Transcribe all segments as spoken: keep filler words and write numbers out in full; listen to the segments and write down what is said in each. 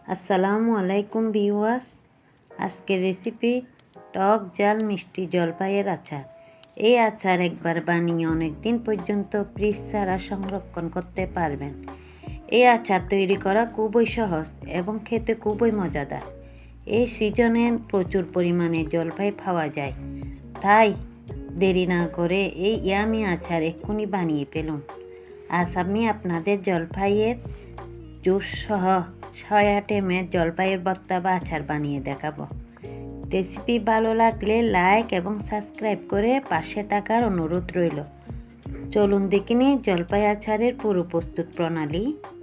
আসসালামু আলাইকুম ভিউয়ার্স। আজকের রেসিপি টক জাল মিষ্টি জলপাইয়ের আচার। এই আচার একবার বানিয়ে অনেক দিন পর্যন্ত ফ্রিজ ছাড়া সংরক্ষণ করতে পারবেন। এই আচার তৈরি করা খুবই সহজ এবং খেতে খুবই মজাদার। এই সিজনে প্রচুর পরিমাণে জলপাই পাওয়া যায়, তাই দেরি না করে এই ইয়ামি আচার এক্ষুনি বানিয়ে ফেলুন। আজ আমি আপনাদের জলপাইয়ের জুস সহ ছয় আইটেমের জলপাইয়ের ভর্তা বা আচার বানিয়ে দেখাবো। রেসিপি ভালো লাগলে লাইক এবং সাবস্ক্রাইব করে পাশে থাকার অনুরোধ রইল। চলুন দেখে নিই জলপাই আচারের পুরো প্রস্তুত প্রণালী।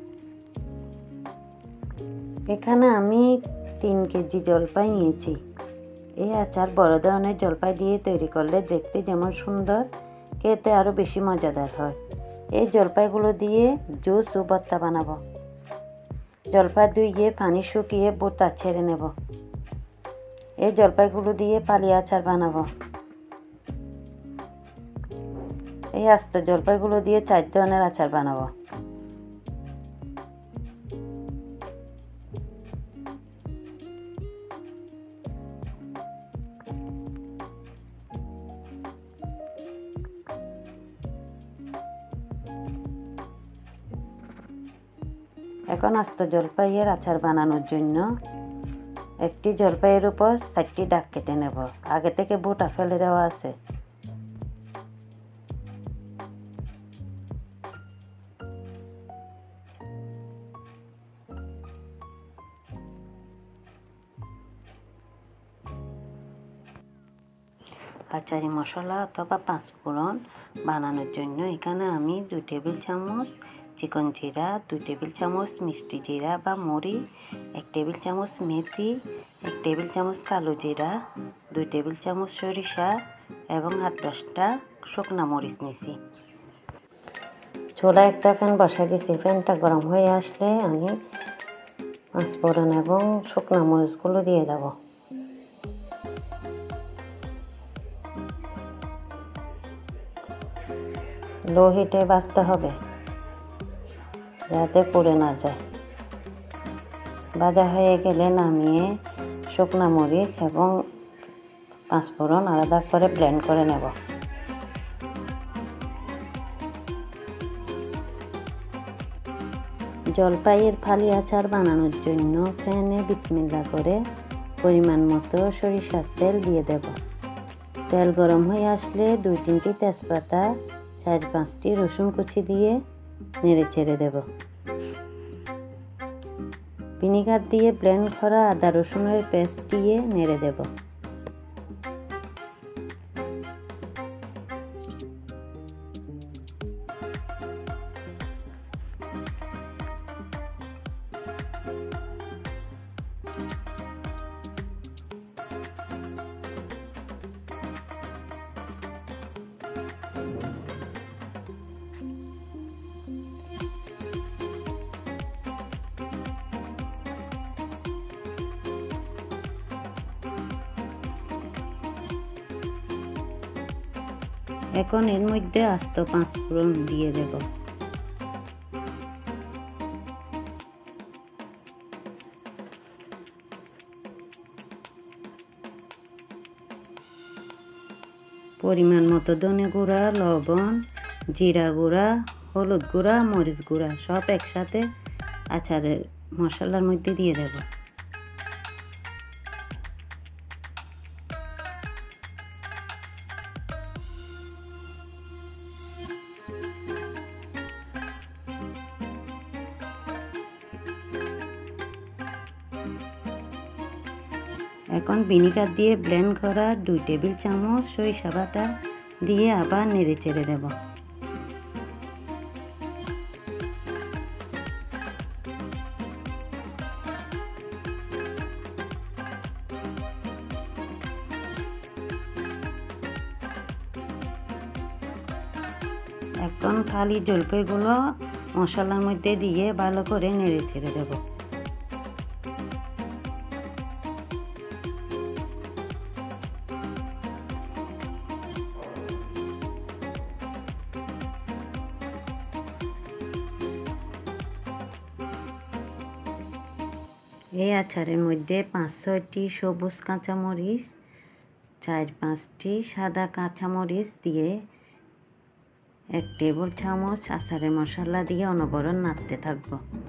এখানে আমি তিন কেজি জলপাই নিয়েছি। এই আচার বড় ধরনের জলপাই দিয়ে তৈরি করলে দেখতে যেমন সুন্দর, খেতে আরও বেশি মজাদার হয়। এই জলপাইগুলো দিয়ে জুস ও ভর্তা বানাবো। জলপাই ধুইয়ে পানি শুকিয়ে বোটা ছেড়ে নেব। এই জলপাইগুলো দিয়ে পালি আচার বানাবো। এই আস্ত জলপাইগুলো দিয়ে চার ধরনের আচার বানাবো। এখন আস্ত জলপাইয়ের আচার বানানোর জন্য একটি জলপাইয়ের উপর চারটি দাগ কেটে নেব। আগে থেকে বোটা ফেলে দেওয়া আছে। আচারি মশলা অথবা পাঁচফোড়ন বানানোর জন্য এখানে আমি দুই টেবিল চামচ চিকন জিরা, দুই টেবিল চামচ মিষ্টি জিরা বা মরি, এক টেবিল চামচ মেথি, এক টেবিল চামচ কালো জিরা, দুই টেবিল চামচ সরিষা এবং আট দশটা শুকনা মরিচ নিয়েছি। চুলায় একটা ফ্যান বসাই দিয়েছি। ফ্যানটা গরম হয়ে আসলে আমি পাঁচফোড়ন এবং শুকনা মরিচগুলো দিয়ে দেব। লো হিটে ভাজতে হবে যাতে পুড়ে না যায়। ভাজা হয়ে গেলে নামিয়ে শুকনা মরিচ এবং পাঁচফোড়ন আলাদা করে ব্লেন্ড করে নেব। জলপাইয়ের ফালি আচার বানানোর জন্য প্যানে বিসমিল্লাহ করে পরিমাণ মতো সরিষার তেল দিয়ে দেব। তেল গরম হয়ে আসলে দুই তিনটি তেজপাতা, চার পাঁচটি রসুন কুচি দিয়ে নেড়ে চেড়ে দেব। ভিনিগার দিয়ে ব্লেন্ড করা আদা রসুনের পেস্ট দিয়ে নেড়ে দেব। এখন এর মধ্যে আস্ত পাঁচফোড়ন দিয়ে দেব। পরিমাণ মতো ধনে গুঁড়া, লবণ, জিরা গুঁড়া, হলুদ গুঁড়া, মরিচ গুঁড়া সব একসাথে আচারের মশলার মধ্যে দিয়ে দেব। এখন ভিনিগার দিয়ে ব্লেন্ড করা দুই টেবিল চামচ সরিষা বাটা দিয়ে আবার নেড়ে চেড়ে দেব। এখন খালি জলপাইগুলো মশলার মধ্যে দিয়ে ভালো করে নেড়ে চেড়ে দেব। এই আচারের মধ্যে পাঁচ ছয়টি সবুজ কাঁচামরিচ, চার পাঁচটি সাদা কাঁচামরিচ দিয়ে এক টেবিল চামচ আচারের মশলা দিয়ে অনবরত নাড়তে থাকব।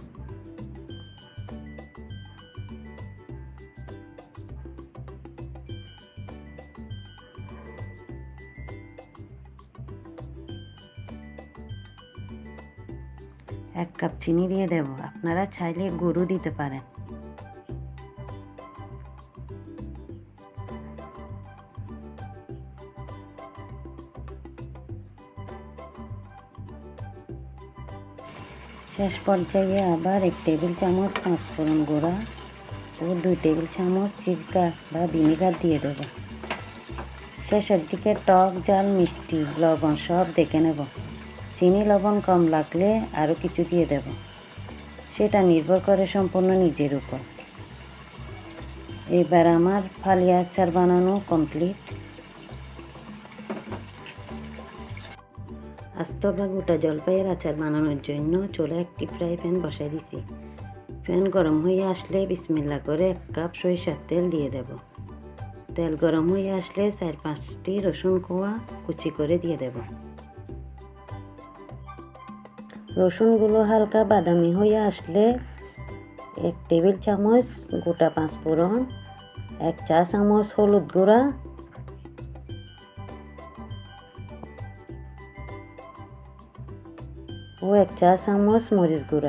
এক কাপ চিনি দিয়ে দেব, আপনারা চাইলে গুঁড়ো দিতে পারেন। শেষ পর্যায়ে আবার এক টেবিল চামচ পাঁচফোড়ন গুঁড়া ও দুই টেবিল চামচ সিরকা বা ভিনেগার দিয়ে দেব। শেষের দিকে টক ঝাল মিষ্টি লবণ সব দেখে নেব। চিনি লবণ কম লাগলে আরও কিছু দিয়ে দেব, সেটা নির্ভর করে সম্পূর্ণ নিজের উপর। এবার আমার ফালিয়া আচার বানানো কমপ্লিট। আস্ত বা গোটা জলপাইয়ের আচার বানানোর জন্য চুলায় একটি ফ্রাই প্যান বসাই দিছি। প্যান গরম হয়ে আসলে বিসমিল্লাহ করে এক কাপ সরিষার তেল দিয়ে দেব। তেল গরম হয়ে আসলে চার পাঁচটি রসুন কোয়া কুচি করে দিয়ে দেব। রসুনগুলো হালকা বাদামি হয়ে আসলে এক টেবিল চামচ গোটা পাঁচফোড়ন, এক চা চামচ হলুদ গুঁড়া ও এক চা চামচ মরিচ গুঁড়া,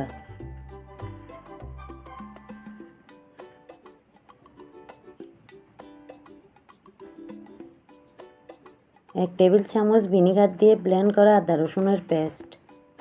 এক টেবিল চামচ ভিনেগার দিয়ে ব্লেন্ড করা আদা রসুনের পেস্ট,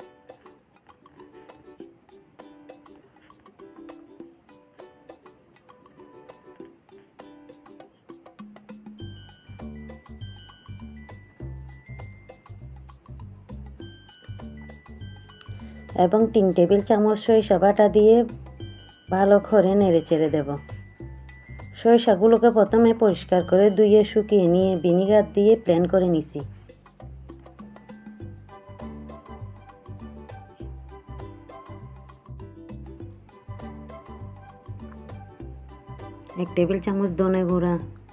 এবং তিন টেবিল চামচ সরিষা বাটা দিয়ে ভালো করে নেড়ে চেড়ে দেব। সরিষাগুলোকে প্রথমে পরিষ্কার করে ধুয়ে শুকিয়ে নিয়ে ভিনেগার দিয়ে ব্লেন্ড করে নিছি। এক টেবিল চামচ ধনে গুঁড়া,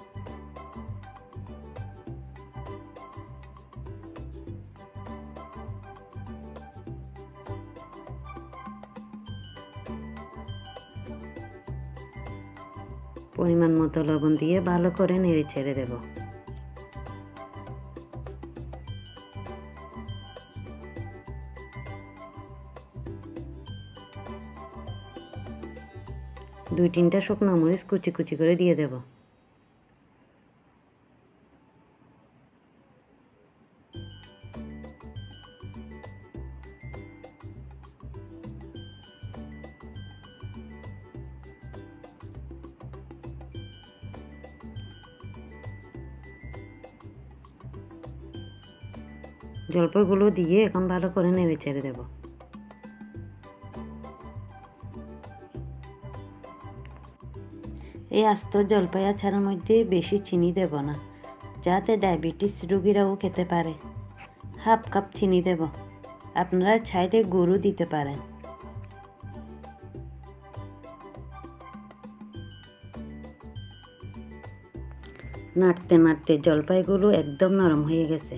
পরিমাণ মতো লবণ দিয়ে ভালো করে নেড়ে ছেড়ে দেব। দুই তিনটা শুকনো মরিচ কুচি কুচি করে দিয়ে দেব। জলপাইগুলো দিয়ে এখন ভালো করে নেড়ে ছেড়ে দেব। এই আস্ত জলপাই আচারের মধ্যে বেশি চিনি দেব না, যাতে ডায়াবেটিস রোগীরাও খেতে পারে। হাফ কাপ চিনি দেব, আপনারা চাইলে গুঁড়ো দিতে পারেন। নাড়তে নাড়তে জলপাইগুলো একদম নরম হয়ে গেছে।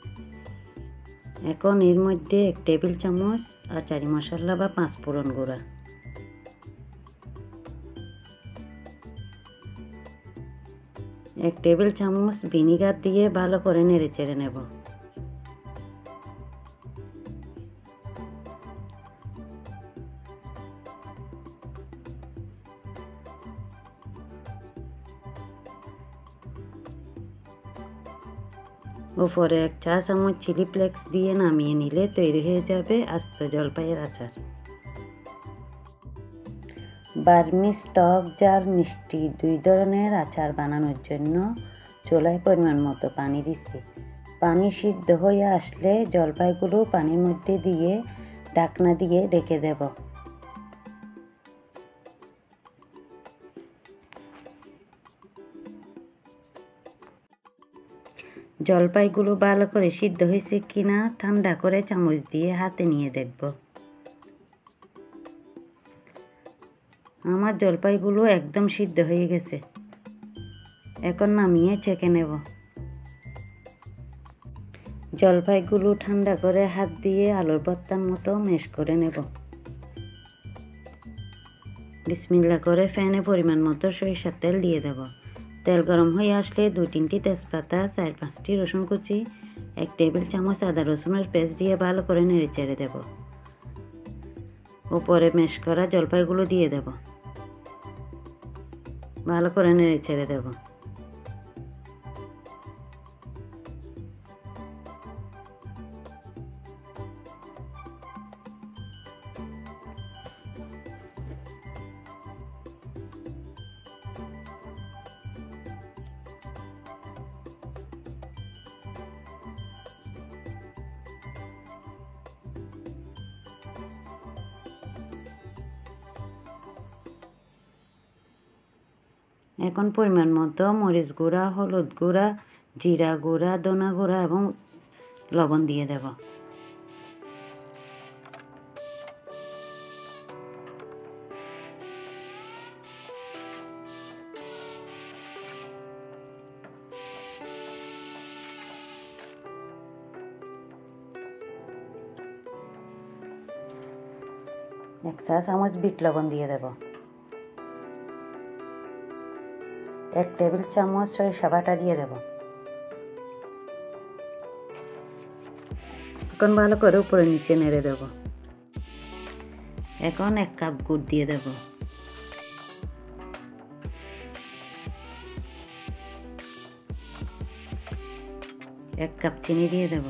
এখন এর মধ্যে এক টেবিল চামচ আচারি মশলা বা পাঁচফোড়ন গুঁড়া, এক টেবিল চামচ ভিনেগার দিয়ে ভালো করে নেড়ে চেড়ে নেব। উপরে এক চা চামচ চিলি ফ্লেক্স দিয়ে নামিয়ে নিলে তৈরি হয়ে যাবে আস্ত জলপাইয়ের আচার। বার্মিজ টক ঝাল মিষ্টি দুই ধরনের আচার বানানোর জন্য চুলায় পরিমাণ মতো পানি দিছি। পানি সিদ্ধ হয়ে আসলে জলপাইগুলো পানির মধ্যে দিয়ে ঢাকনা দিয়ে ঢেকে দেব। জলপাইগুলো ভালো করে সিদ্ধ হয়েছে কিনা ঠান্ডা করে চামচ দিয়ে হাতে নিয়ে দেখব। আমার জলপাইগুলো একদম সিদ্ধ হয়ে গেছে। এখন নামিয়ে ছেঁকে নেব। জলপাইগুলো ঠান্ডা করে হাত দিয়ে আলুর ভর্তার মতো ম্যাশ করে নেব। বিসমিল্লাহ করে ফ্যানে পরিমাণ মতো সরিষার তেল দিয়ে দেব। তেল গরম হয়ে আসলে দুই তিনটি তেজপাতা, চার পাঁচটি রসুন কুচি, এক টেবিল চামচ আদা রসুনের পেস্ট দিয়ে ভালো করে নেড়ে চেড়ে দেব। উপরে ম্যাশ করা জলপাইগুলো দিয়ে দেব। ভালো করে নেড়ে চেড়ে দেব। এখন পরিমাণ মতো মরিচ গুঁড়া, হলুদ গুঁড়া, জিরা গুঁড়া, ধনা গুঁড়া এবং লবণ দিয়ে দেব। এক চা চামচ বিট লবণ দিয়ে দেব। এক টেবিল চামচ সরিষা বাটা দিয়ে দেব। এখন ভালো করে উপরে নিচে নেড়ে দেব। এখন এক কাপ গুড় দিয়ে দেব। এক কাপ চিনি দিয়ে দেব।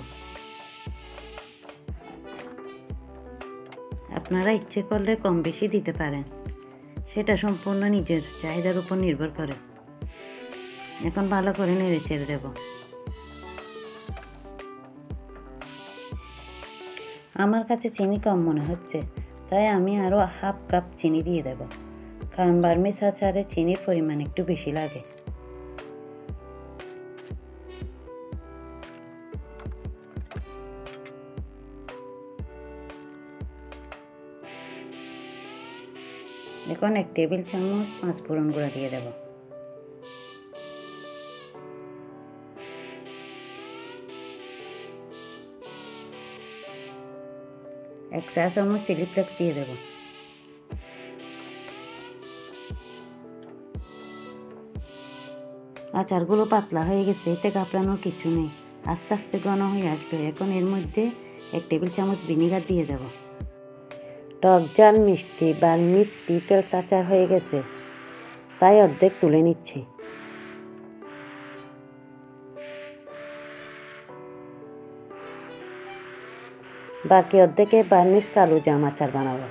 আপনারা ইচ্ছে করলে কম বেশি দিতে পারেন, সেটা সম্পূর্ণ নিজের চাহিদার উপর নির্ভর করে। এখন ভালো করে নেড়ে চেড়ে দেব। আমার কাছে চিনি কম মনে হচ্ছে, তাই আমি আরও হাফ কাপ চিনি দিয়ে দেব, কারণ বার্মিজ আচারে চিনির পরিমাণ একটু বেশি লাগে। এখন এক টেবিল চামচ পাঁচ ফোড়ন গুঁড়া দিয়ে দেব। এক চা চামচ চিলি ফ্লেক্স দিয়ে দেব। আচারগুলো পাতলা হয়ে গেছে, এতে কাঁপড়ানোর কিছু নেই, আস্তে আস্তে ঘন হয়ে আসবে। এখন এর মধ্যে এক টেবিল চামচ ভিনেগার দিয়ে দেব। টক ঝাল মিষ্টি বার্মিজ পিকলস আচার হয়ে গেছে, তাই অর্ধেক তুলে নিচ্ছি। বাকি অর্ধেকে বার্মিজ কালো জাম আচার বানাবো।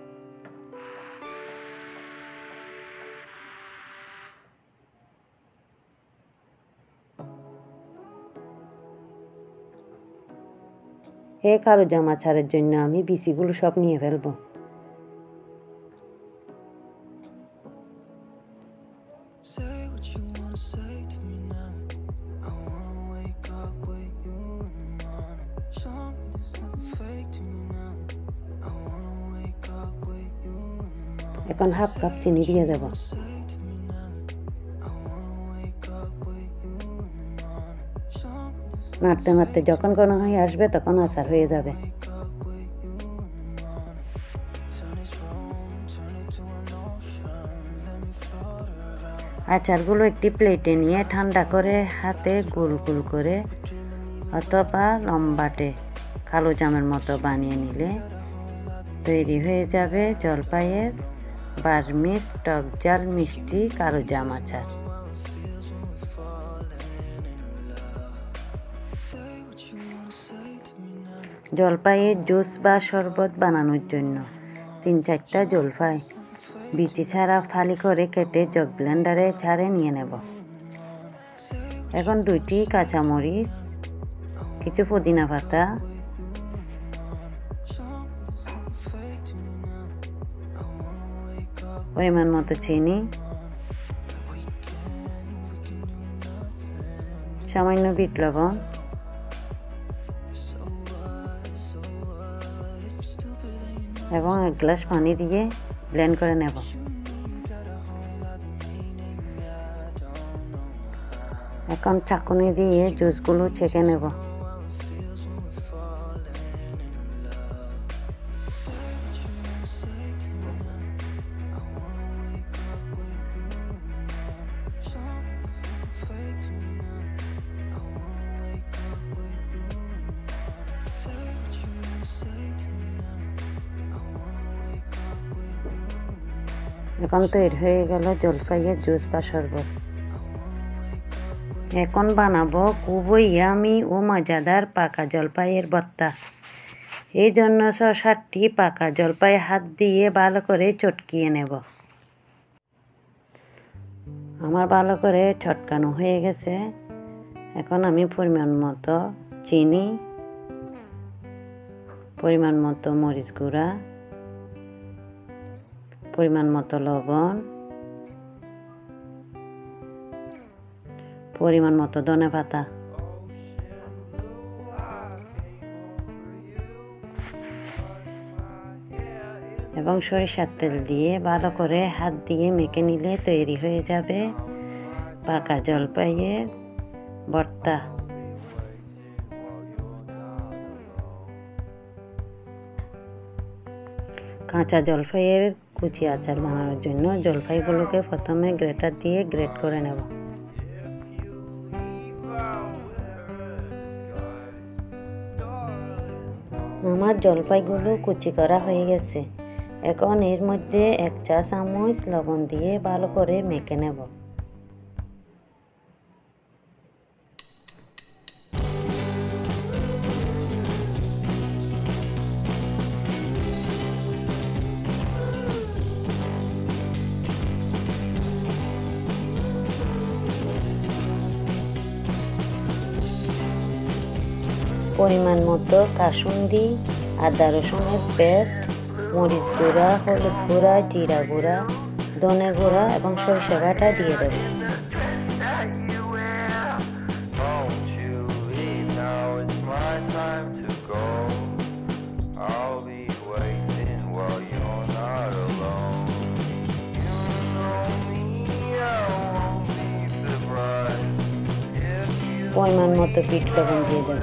এই কালো জাম আচারের জন্য আমি বিচিগুলো সব নিয়ে ফেলবো। এখন হাফ কাপ চিনি দিয়ে দেব। নাড়তে নাড়তে যখন ঘন হয়ে আসবে তখন আচার হয়ে যাবে। আচারগুলো একটি প্লেটে নিয়ে ঠান্ডা করে হাতে গোল গোল করে অথবা লম্বাটে কালো জামের মতো বানিয়ে নিলে তৈরি হয়ে যাবে জলপাইয়ের বার্মিজ টক ঝাল মিষ্টি কালো জাম আচার। জলপাইয়ের জুস বা শরবত বানানোর জন্য তিন চারটা জলপাই বিচি ছাড়া ফালি করে কেটে জগ ব্লেন্ডারে ছাড়ে নিয়ে নেব। এখন দুইটি কাঁচামরিচ, কিছু পুদিনা পাতা, পরিমাণ মতো চিনি, সামান্য বিট লবণ এবং এক গ্লাস পানি দিয়ে ব্লেন্ড করে নেব। এখন চাকুনি দিয়ে জুসগুলো ছেঁকে নেব। এখন তৈরি হয়ে গেল জলপাইয়ের জুস বা শরবত। এখন বানাবো খুবই ইয়ামি ও মজাদার পাকা জলপাইয়ের ভর্তা। এই জন্য ছ সাতটি পাকা জলপাই হাত দিয়ে ভালো করে চটকিয়ে নেব। আমার ভালো করে চটকানো হয়ে গেছে। এখন আমি পরিমাণ মতো চিনি, পরিমাণ মতো মরিচ গুঁড়া, পরিমাণ মতো লবণ, পরিমাণ মতো ধনে পাতা এবং সরিষার তেল দিয়ে ভালো করে হাত দিয়ে মেখে নিলে তৈরি হয়ে যাবে পাকা জলপাইয়ের ভর্তা। কাঁচা জলপাইয়ের কুচি আচার বানানোর জন্য জলপাইগুলোকে প্রথমে গ্রেটার দিয়ে গ্রেট করে নেব। আমার জলপাইগুলো কুচি করা হয়ে গেছে। এখন এর মধ্যে এক চা চামচ লবণ দিয়ে ভালো করে মেখে নেব। পরিমাণ মতো কাসুন্দি, আদা রসুনের পেস্ট, মরিচ গুঁড়া, হলুদ গুঁড়া, জিরা গুঁড়া, ধনে গুঁড়া এবং সরিষা বাটা দিয়ে দেব। পরিমাণ মতো বিট লবণ দিয়ে দেব।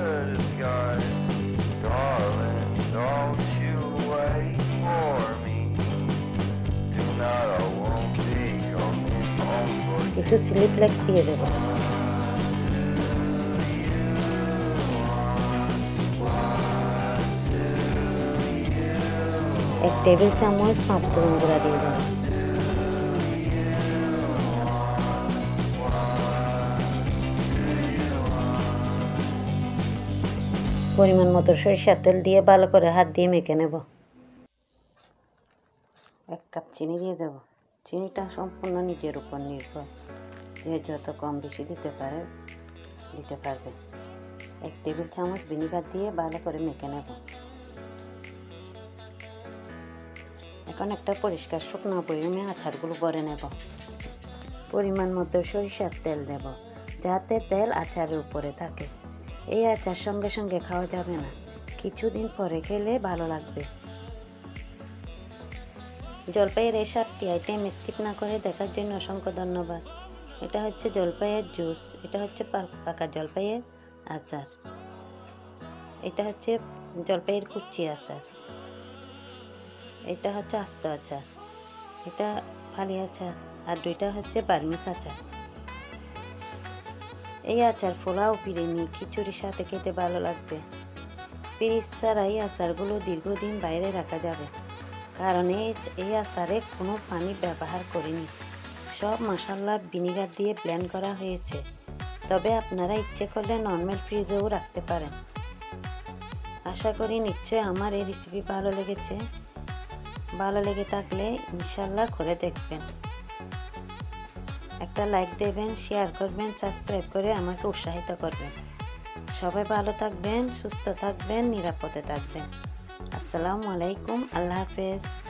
কিছু চিলি ফ্লেক্স দিয়ে দেব। এক টেবিল চামচ পাঁচফোড়ন গুঁড়া দিয়ে দেব। পরিমাণ মতো সরিষার তেল দিয়ে ভালো করে হাত দিয়ে মেখে নেব। এক কাপ চিনি দিয়ে দেব। চিনিটা সম্পূর্ণ নিজের উপর নির্ভর, যে যত কম বেশি দিতে পারে দিতে পারবে। এক টেবিল চামচ ভিনিগার দিয়ে ভালো করে মেখে নেব। এখন একটা পরিষ্কার শুকনো বয়মে আচারগুলো ভরে নেব। পরিমাণ মতো সরিষার তেল দেব, যাতে তেল আচারের উপরে থাকে। এই আচার সঙ্গে সঙ্গে খাওয়া যাবে না, কিছুদিন পরে খেলে ভালো লাগবে। জলপাইয়ের এই সাতটি আইটেম স্কিপ না করে দেখার জন্য অসংখ্য ধন্যবাদ। এটা হচ্ছে জলপাইয়ের জুস, এটা হচ্ছে পাকা জলপাইয়ের আচার, এটা হচ্ছে জলপাইয়ের কুচি আচার, এটা হচ্ছে আস্ত আচার, এটা ফালি আচার, আর দুইটা হচ্ছে বার্মিস আচার। এই আচার পোলাও, বিরিয়ানি, খিচুড়ির সাথে খেতে ভালো লাগবে। ফ্রিজ ছাড়াই আচারগুলো দীর্ঘদিন বাইরে রাখা যাবে, কারণ এই আচারে কোনো পানি ব্যবহার করিনি। সব মশলা ভিনিগার দিয়ে ব্লেন্ড করা হয়েছে। তবে আপনারা ইচ্ছে করলে নর্মাল ফ্রিজেও রাখতে পারেন। আশা করি নিশ্চয় আমার এই রেসিপি ভালো লেগেছে। ভালো লেগে থাকলে ইনশাল্লাহ করে দেখবেন। একটা লাইক দেবেন, শেয়ার করবেন, সাবস্ক্রাইব করে আমাকে উৎসাহিত করবেন। সবাই ভালো থাকবেন, সুস্থ থাকবেন, নিরাপদে থাকবেন। আসসালামু আলাইকুম, আল্লাহ হাফেজ।